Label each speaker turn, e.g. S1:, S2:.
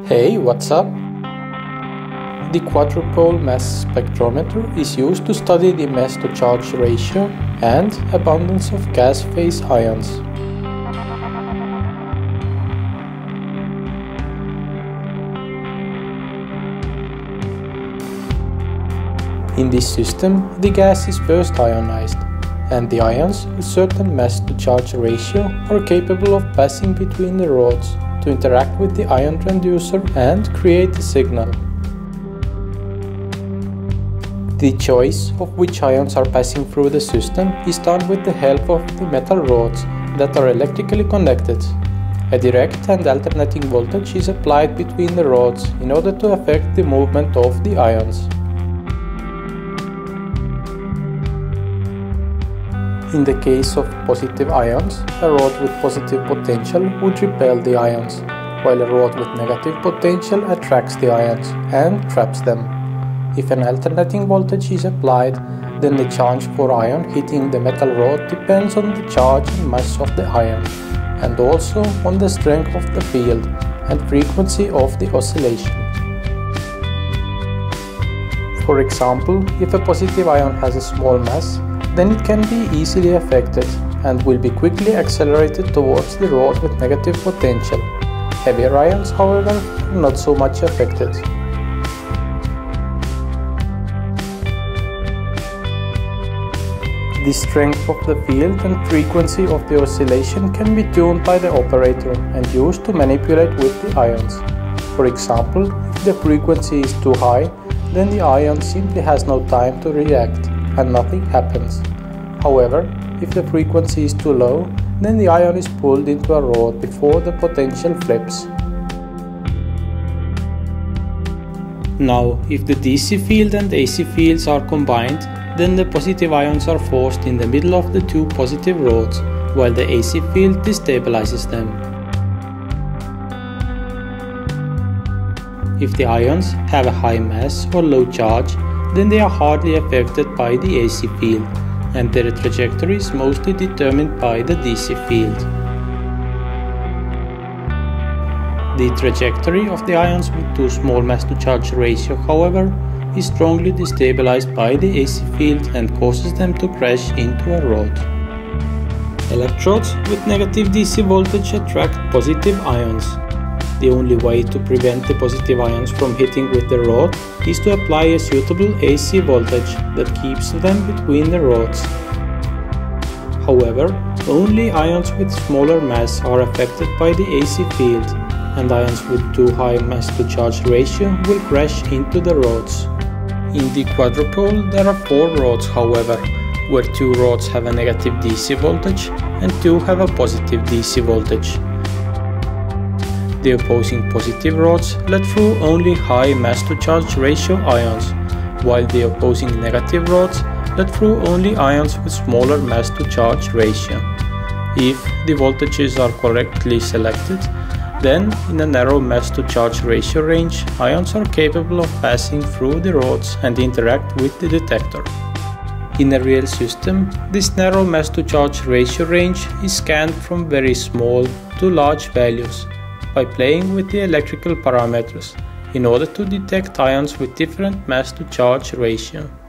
S1: Hey, what's up? The quadrupole mass spectrometer is used to study the mass-to-charge ratio and abundance of gas phase ions. In this system, the gas is first ionized, and the ions with certain mass-to-charge ratio are capable of passing between the rods to interact with the ion transducer and create a signal. The choice of which ions are passing through the system is done with the help of the metal rods that are electrically connected. A direct and alternating voltage is applied between the rods in order to affect the movement of the ions. In the case of positive ions, a rod with positive potential would repel the ions, while a rod with negative potential attracts the ions and traps them. If an alternating voltage is applied, then the charge for ion hitting the metal rod depends on the charge and mass of the ion, and also on the strength of the field and frequency of the oscillation. For example, if a positive ion has a small mass, then it can be easily affected and will be quickly accelerated towards the rod with negative potential. Heavier ions, however, are not so much affected. The strength of the field and frequency of the oscillation can be tuned by the operator and used to manipulate with the ions. For example, if the frequency is too high, then the ion simply has no time to react and nothing happens. However, if the frequency is too low, then the ion is pulled into a rod before the potential flips. Now, if the DC field and AC fields are combined, then the positive ions are forced in the middle of the two positive rods, while the AC field destabilizes them. If the ions have a high mass or low charge, then they are hardly affected by the AC field, and their trajectory is mostly determined by the DC field. The trajectory of the ions with too small mass-to-charge ratio, however, is strongly destabilized by the AC field and causes them to crash into a rod. Electrodes with negative DC voltage attract positive ions. The only way to prevent the positive ions from hitting with the rod is to apply a suitable AC voltage that keeps them between the rods. However, only ions with smaller mass are affected by the AC field, and ions with too high mass-to-charge ratio will crash into the rods. In the quadrupole, there are 4 rods, however, where 2 rods have a negative DC voltage and 2 have a positive DC voltage. The opposing positive rods let through only high mass-to-charge ratio ions, while the opposing negative rods let through only ions with smaller mass-to-charge ratio. If the voltages are correctly selected, then in a narrow mass-to-charge ratio range, ions are capable of passing through the rods and interact with the detector. In a real system, this narrow mass-to-charge ratio range is scanned from very small to large values by playing with the electrical parameters in order to detect ions with different mass-to-charge ratio.